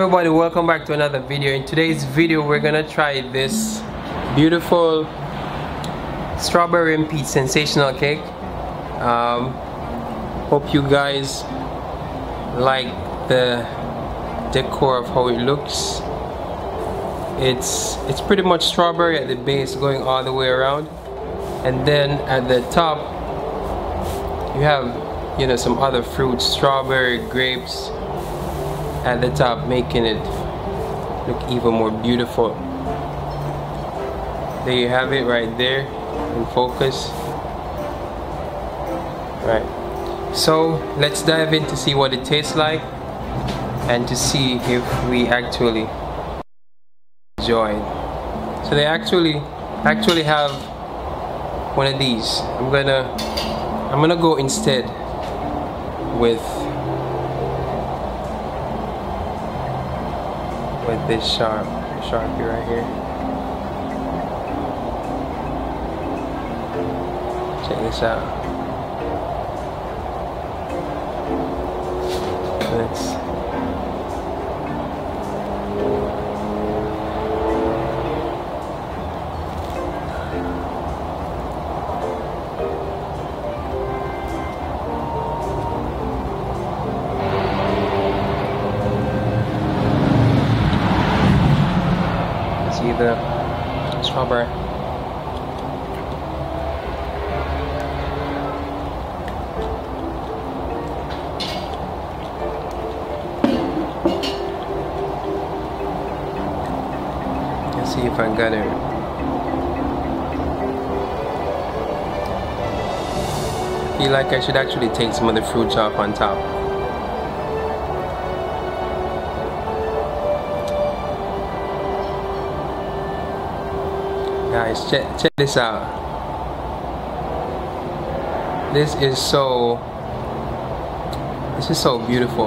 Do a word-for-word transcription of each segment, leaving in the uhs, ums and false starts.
Everybody, welcome back to another video. In today's video we're gonna try this beautiful strawberry and peach sensational cake. um, hope you guys like the decor of how it looks. It's it's pretty much strawberry at the base going all the way around, and then at the top you have, you know, some other fruits, strawberry, grapes at the top, making it look even more beautiful. There you have it right there in focus. Right, so let's dive in to see what it tastes like and to see if we actually enjoy it. So they actually actually have one of these. I'm gonna I'm gonna go instead with with this sharp sharpie right here. Check this out. Let's see the strawberry. Let's see if I got it. I feel like I should actually take some of the fruits off on top. Guys, check, check this out. This is so, this is so beautiful.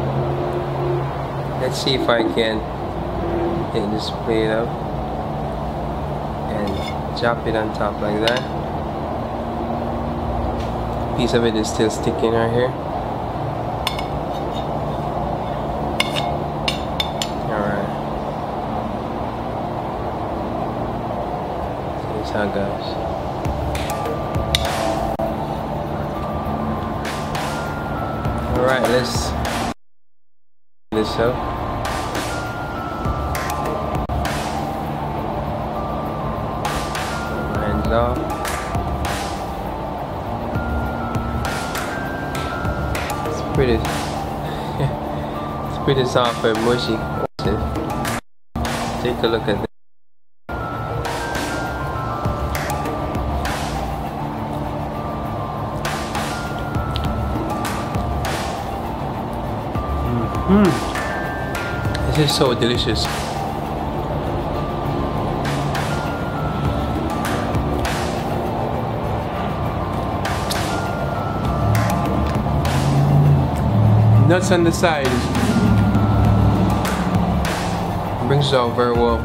Let's see if I can hit this plate up and drop it on top like that. A piece of it is still sticking right here. How goes. Alright, let's this up. Hands off. It's pretty it's pretty soft and mushy. Take a look at this. Mmm, this is so delicious. Nuts on the side brings it out very well.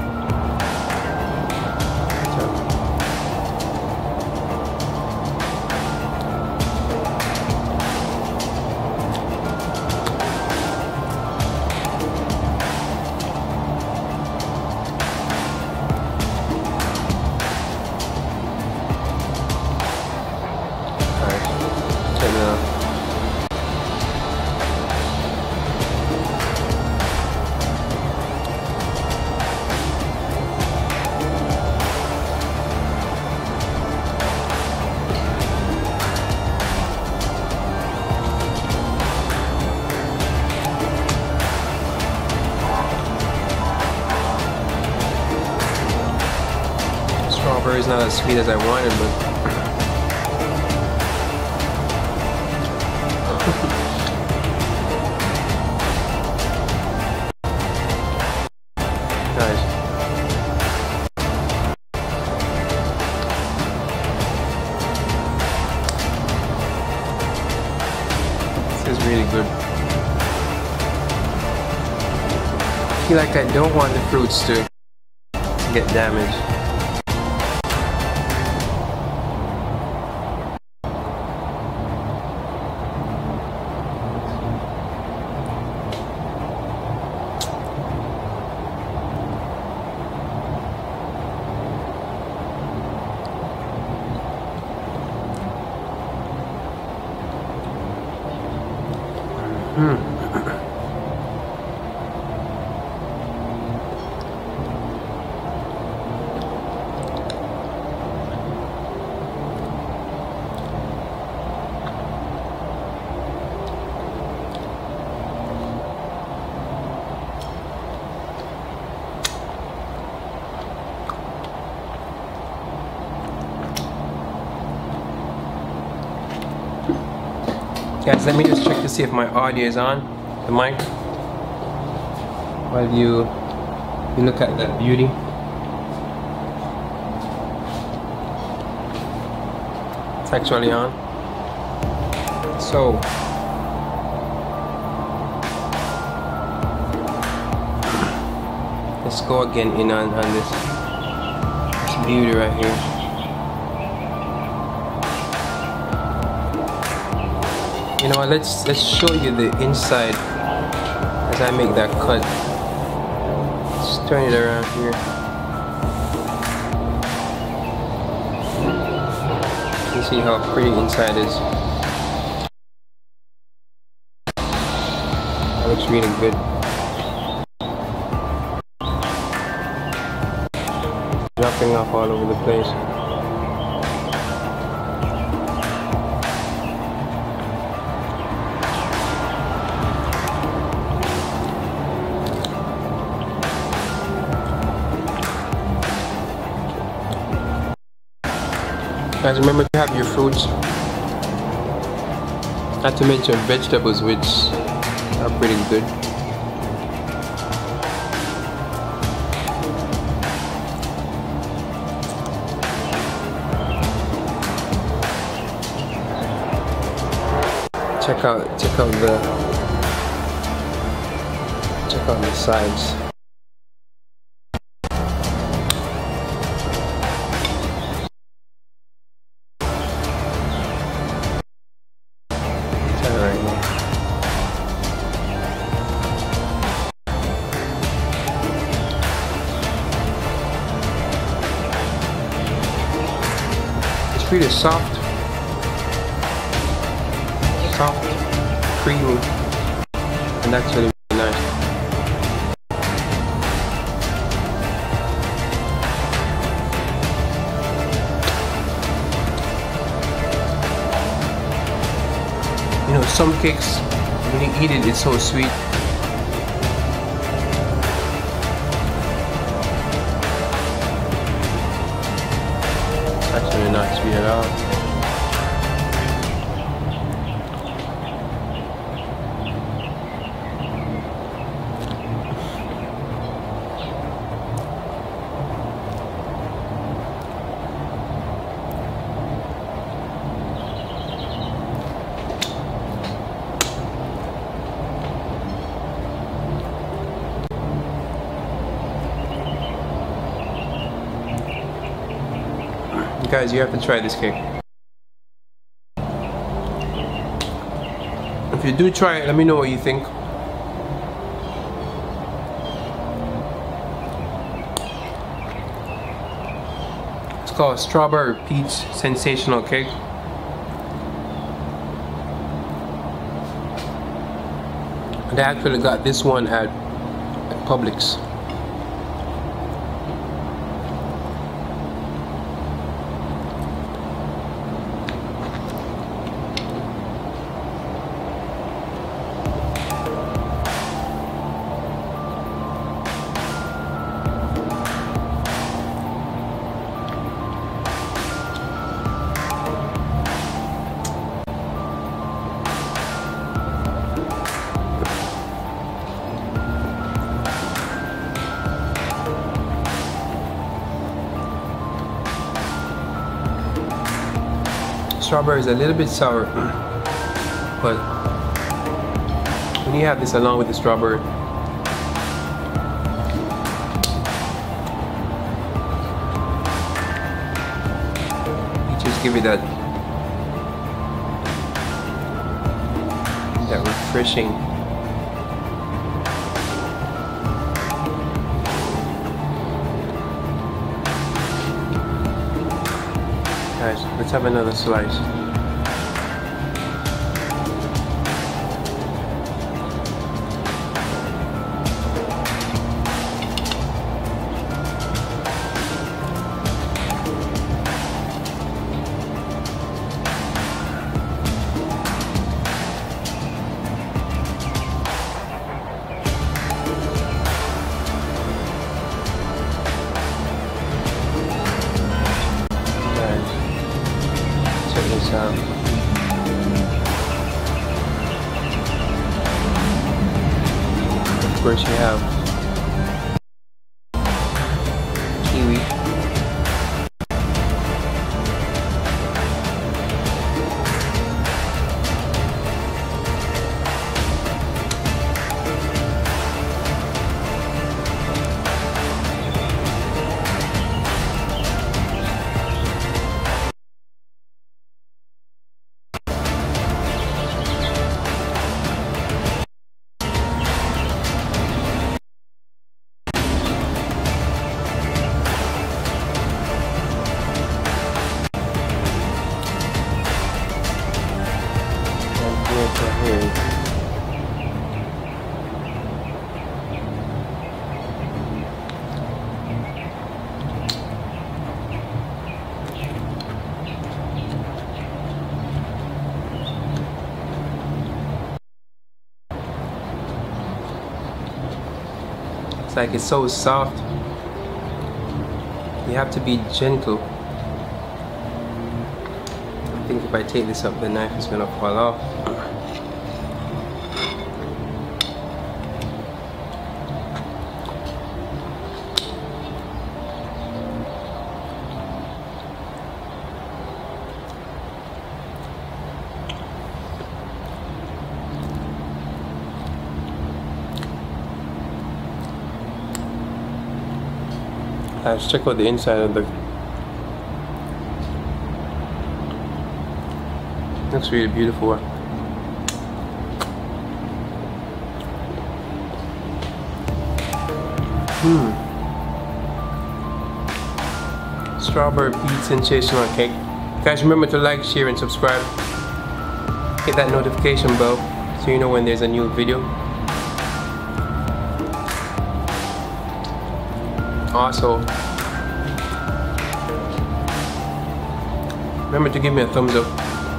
Strawberry is not as sweet as I wanted, but nice. This is really good. I feel like I don't want the fruits to get damaged. Guys, let me just check to see if my audio is on the mic while you you look at that beauty. It's actually on. So let's go again in on, on this, this beauty right here. You know what, let's let's show you the inside as I make that cut. Let's turn it around here. You see how pretty inside is. That looks really good. Dropping off all over the place. Guys, remember to have your fruits, not to mention vegetables, which are pretty good. Check out, check out the, check out the sides. Pretty soft, soft, creamy, and that's really, really nice. You know, some cakes, when you eat it, it's so sweet. Actually not sweet at all. Guys, you have to try this cake. If you do try it, let me know what you think. It's called Strawberry Peach Sensational Cake. They actually got this one at, at Publix. Strawberry is a little bit sour, but when you have this along with the strawberry, you just give it that that refreshing. Guys, let's have another slice. Check this out. kiwi. It's like it's so soft. You have to be gentle. I think if I take this up, the knife is gonna fall off. Let's check out the inside of the. Looks really beautiful. Hmm. Strawberry peach sensational cake. Guys, remember to like, share, and subscribe. Hit that notification bell so you know when there's a new video. Also, remember to give me a thumbs up.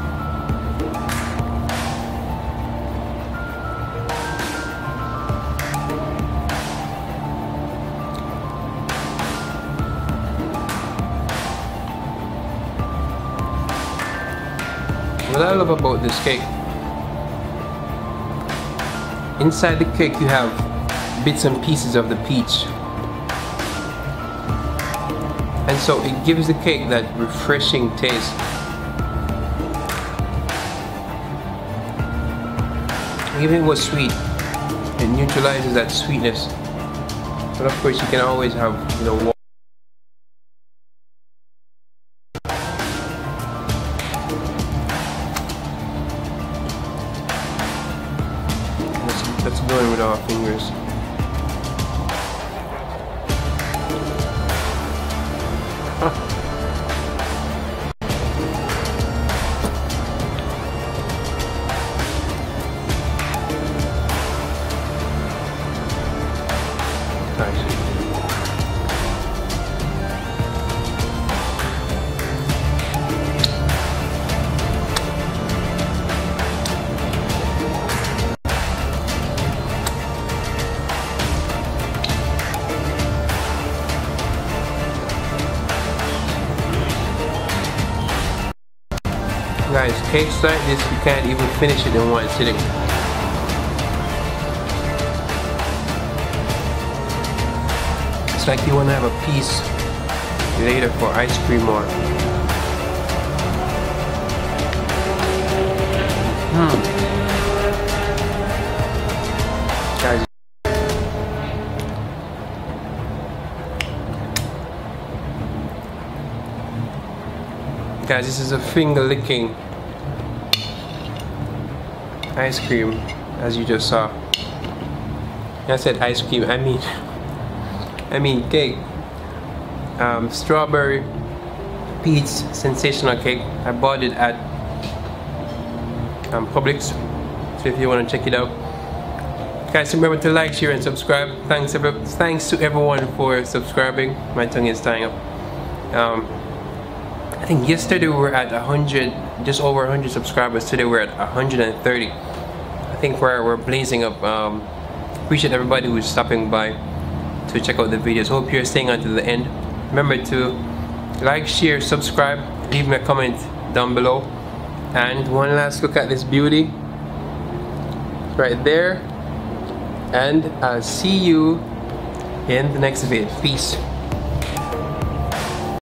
What I love about this cake, inside the cake you have bits and pieces of the peach. And so it gives the cake that refreshing taste. Even if it was sweet, it neutralizes that sweetness. But of course you can always have, you know, water. Let's, let's go in with our fingers. Guys, cakes like this, you can't even finish it in one sitting. It's like you want to have a piece later for ice cream or... Hmm. Guys. Guys, this is a finger licking ice cream, as you just saw. I said ice cream, I mean I mean cake. Um, strawberry peach sensational cake. I bought it at um, Publix, so if you want to check it out. Guys, remember to like, share, and subscribe. Thanks, every thanks to everyone for subscribing. My tongue is tying up. Um, I think yesterday we were at one hundred, just over one hundred subscribers. Today we're at one hundred thirty. I think we're, we're blazing up. Um, appreciate everybody who's stopping by to check out the videos. Hope you're staying until the end. Remember to like, share, subscribe, leave me a comment down below. And one last look at this beauty right there. And I'll see you in the next video. Peace.